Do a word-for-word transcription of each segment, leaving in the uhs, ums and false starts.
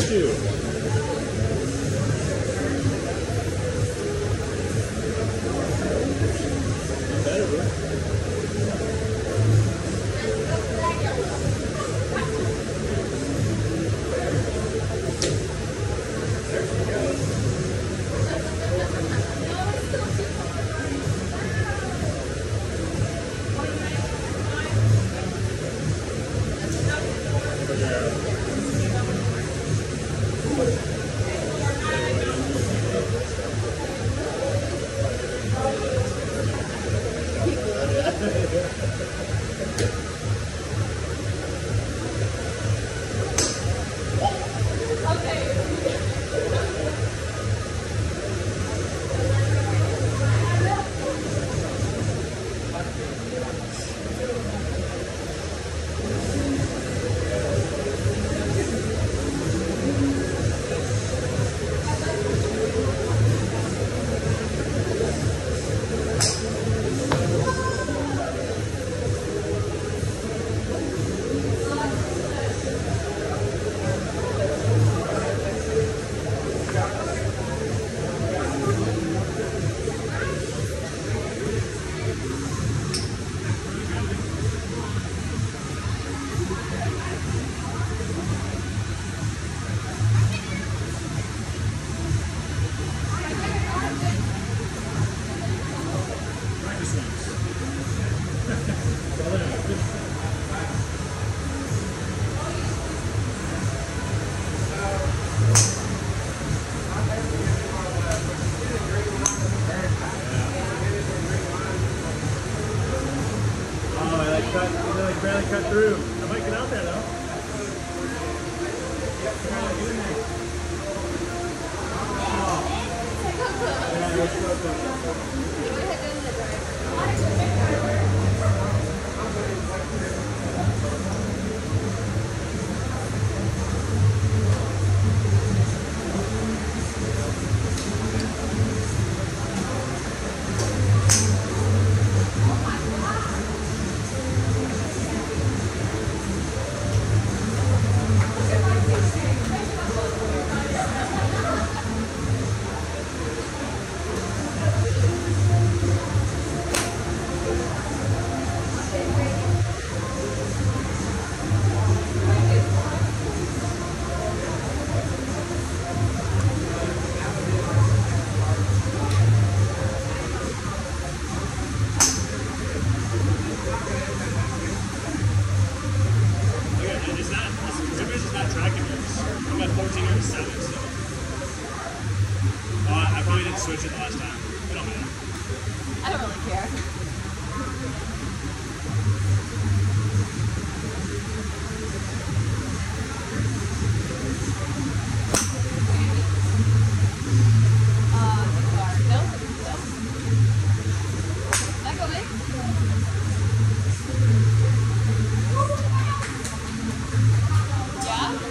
missed you. Not better, bro. Cut, they like barely cut through. I might get out there though. Switch it last time. I don't know. I don't really care. Uh, no, no. Can I go in? Yeah?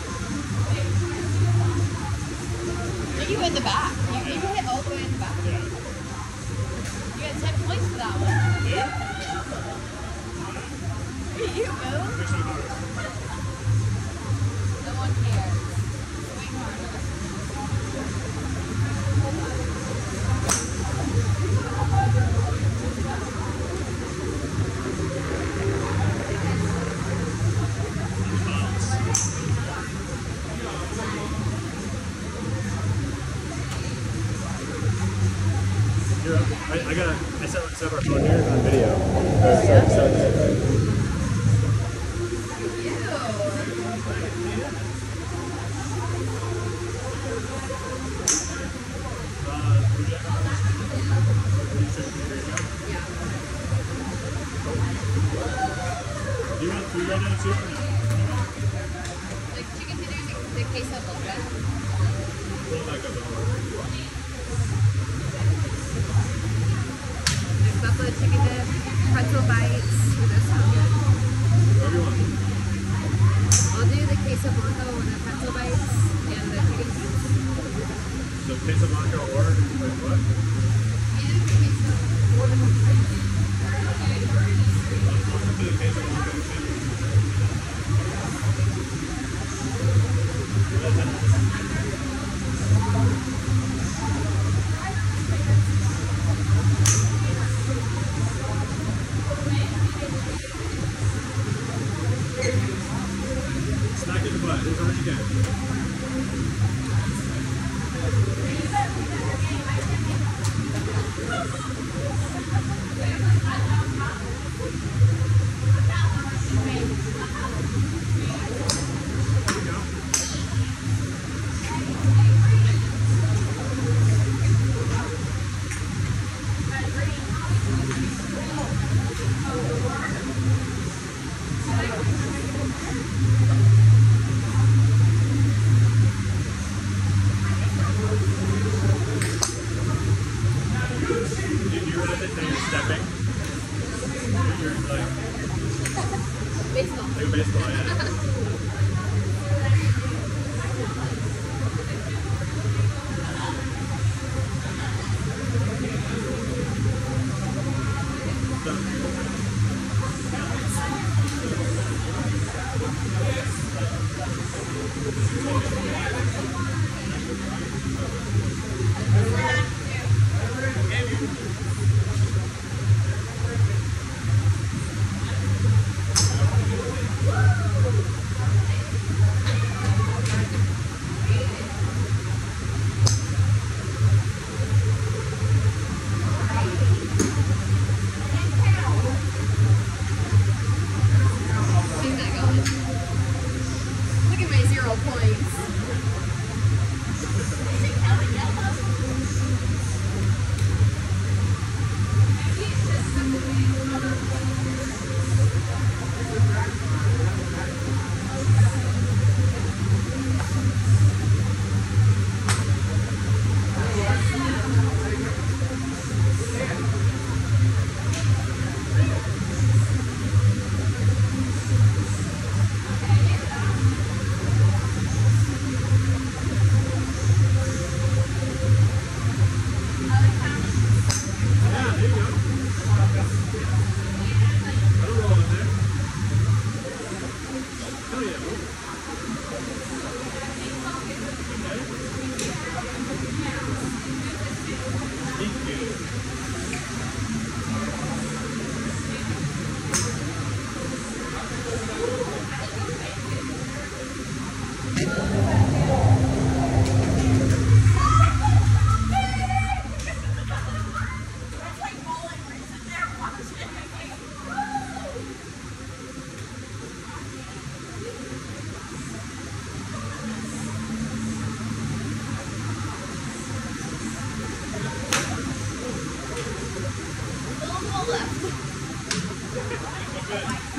Are you in the back? You, you hit all the way in the back. Yeah. You got ten points for that one. Yeah? You move. No one cares. Swing harder. Here, I, I gotta, I set, set our phone here on video. Uh, so, so, Do you want food right now too? Like chicken dinner, the queso boca. Pull it back up. There's buffalo chicken dip, pretzel bites. Those sound good. Whatever you want. I'll do the queso blanco with the pretzel bites and the chicken strips. So queso blanco or like what? And the queso or the pretzel bites. I'll do the queso blanco. Baseball. Like baseball, yeah. Keep that going. Look at my zero points. Left.